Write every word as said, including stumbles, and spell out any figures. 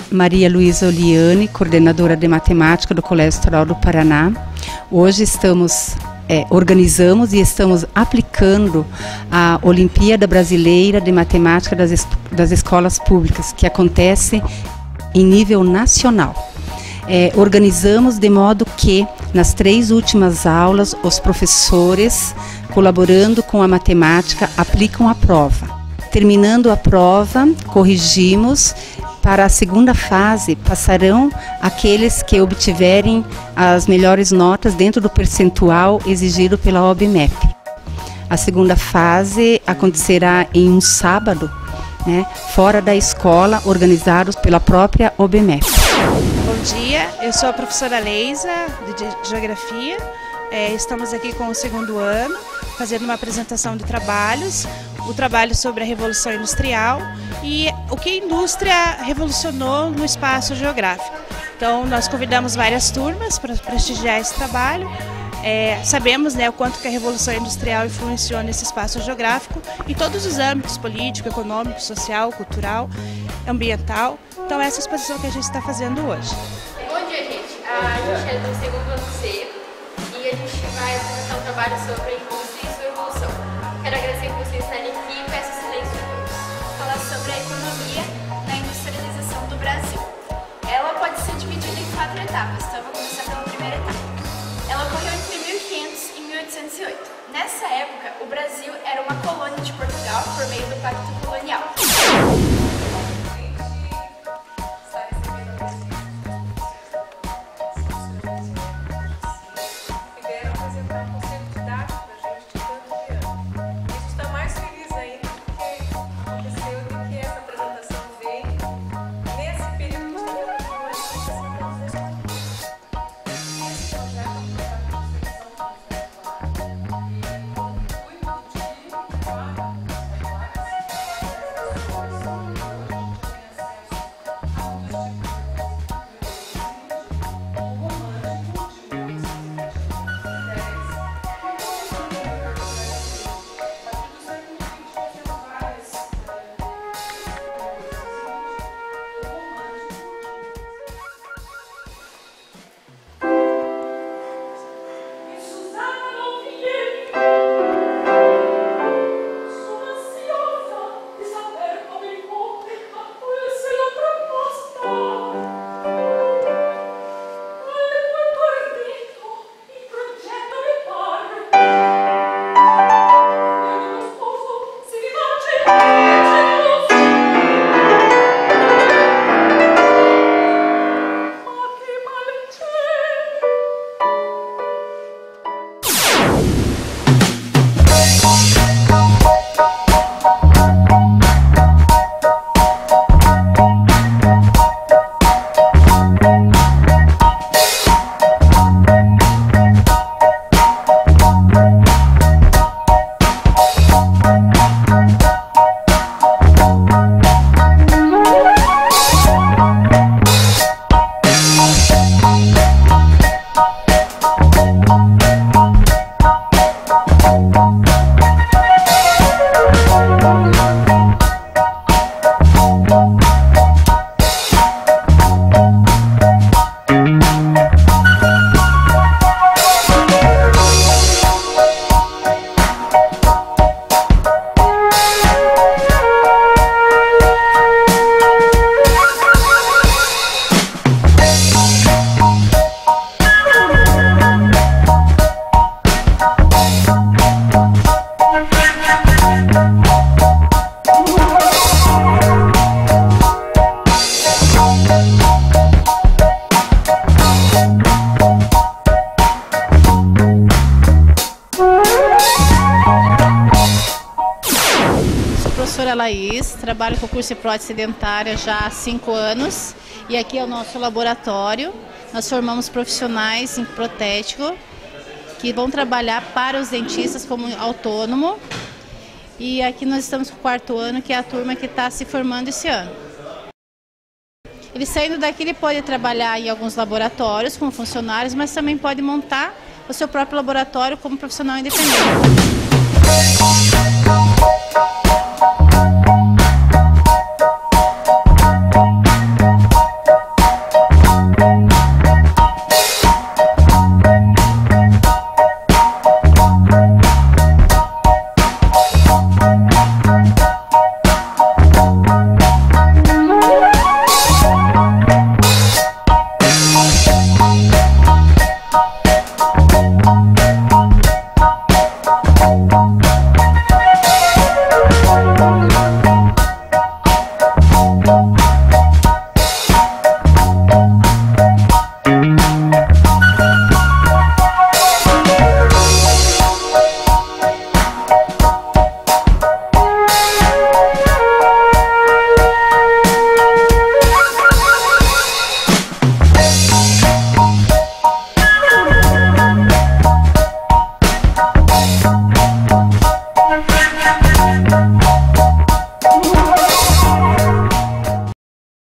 Maria Luísa Oliane, coordenadora de matemática do Colégio Estadual do Paraná. Hoje estamos, é, organizamos e estamos aplicando a Olimpíada Brasileira de Matemática das, es das Escolas Públicas, que acontece em nível nacional. É, organizamos de modo que, nas três últimas aulas, os professores, colaborando com a matemática, aplicam a prova. Terminando a prova, corrigimos. Para a segunda fase, passarão aqueles que obtiverem as melhores notas dentro do percentual exigido pela O B M E P. A segunda fase acontecerá em um sábado, né, fora da escola, organizados pela própria O B M E P. Bom dia, eu sou a professora Leisa, de Geografia. É, estamos aqui com o segundo ano, fazendo uma apresentação de trabalhos, o trabalho sobre a Revolução Industrial e o que a indústria revolucionou no espaço geográfico. Então, nós convidamos várias turmas para prestigiar esse trabalho. É, sabemos, né, o quanto que a Revolução Industrial influenciou nesse espaço geográfico em todos os âmbitos, político, econômico, social, cultural, ambiental. Então, essa é a exposição que a gente está fazendo hoje. Bom dia, gente. A gente é do segundo ano C e a gente vai apresentar um trabalho sobre a indústria e sua evolução. Quero agradecer por vocês estarem aqui e peço silêncio a todos. Falar sobre a economia na industrialização do Brasil. Ela pode ser dividida em quatro etapas, então eu vou começar pela primeira etapa. Ela ocorreu entre mil e quinhentos e mil oitocentos e oito. Nessa época, o Brasil era uma colônia de Portugal por meio do Pacto Colonial. Professora Laís, trabalho com o curso de prótese dentária já há cinco anos e aqui é o nosso laboratório. Nós formamos profissionais em protético que vão trabalhar para os dentistas como autônomo e aqui nós estamos com o quarto ano, que é a turma que está se formando esse ano. Ele saindo daqui, ele pode trabalhar em alguns laboratórios como funcionários, mas também pode montar o seu próprio laboratório como profissional independente.